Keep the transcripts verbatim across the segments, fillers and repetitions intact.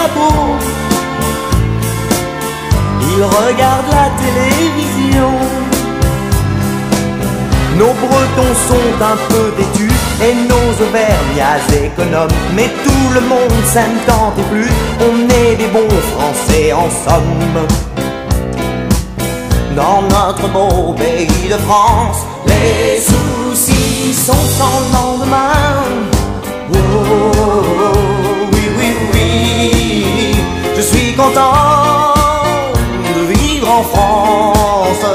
beau. Ils regardent la télévision. Nos Bretons sont un peu têtus et nos Auvergnats économes, mais tout le monde s'aime tant et plus, on est des bons Français en somme. Dans notre beau pays de France, les soucis sont sans lendemain. Oh, oui, oui, oui, je suis content de vivre en France.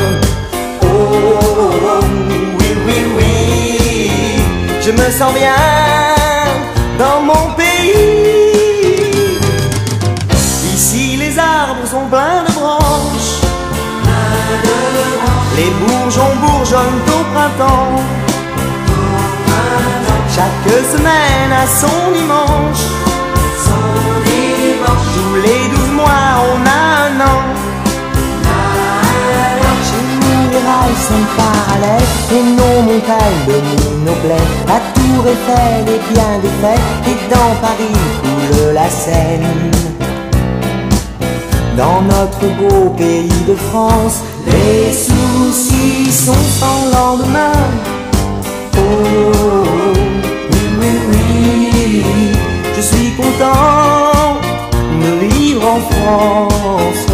Oh, oui, oui, oui, je me sens bien dans mon pays. Ici les arbres sont pleins de branches, les bourgeons bourgeonnent au printemps. Chaque semaine a son dimanche. Tous les douze mois on a un an. Chez nous les rails sont parallèles et nos montagnes dominent nos plaines. La tour Eiffel est bien défaite et dans Paris coule la Seine. Dans notre beau pays de France, les soucis sont sans lendemain. Oh, oui, oui, oui, je suis content de vivre en France.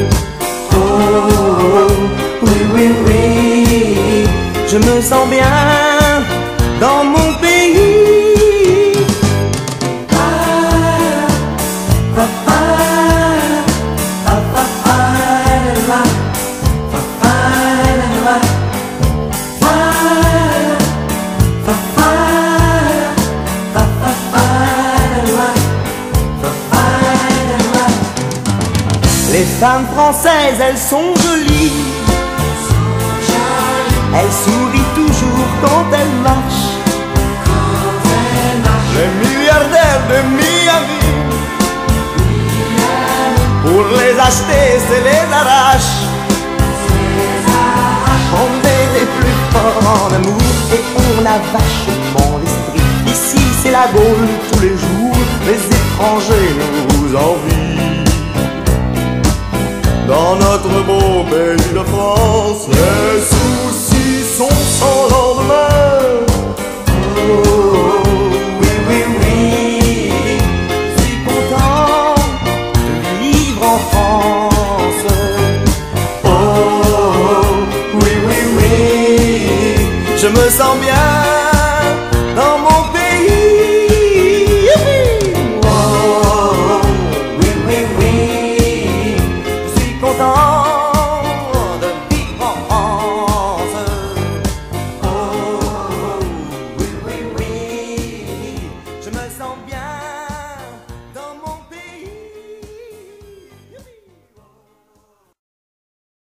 Oh, oui, oui, oui, je me sens bien dans mon pays. Ah, papa. Les femmes françaises, elles sont jolies. Elles sourient toujours quand elles marchent. Les milliardaires de Miami, pour les acheter, c'est les arrache. On est les plus forts en amour et on a vachement l'esprit. Ici c'est la Gaule tous les jours, les étrangers nous envient. Dans notre beau pays de France, les soucis sont sans lendemain. Oh, oui, oui, oui, je suis content de vivre en France. Oh, oui, oui, oui, je me sens bien